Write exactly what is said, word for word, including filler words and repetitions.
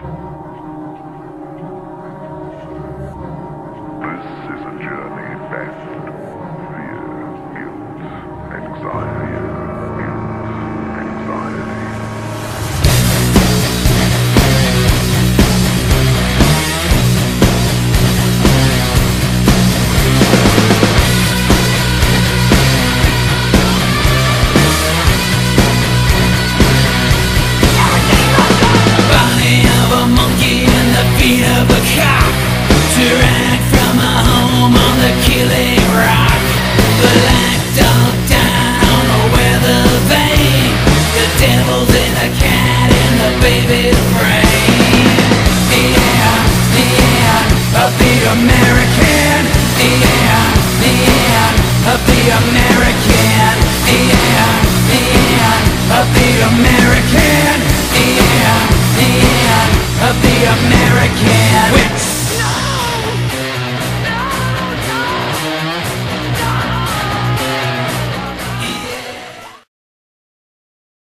This is a journey past fear, guilt, anxiety, guilt, anxiety. Body of a monkey and the feet of a cock, dragged from a home on the killing rock. Black dog down on a weather vane. The devil's in the cat and the baby's brain. Yeah, yeah, of the American. Yeah, yeah, of the American. Yeah, yeah, of the American. Yeah, yeah, of the American.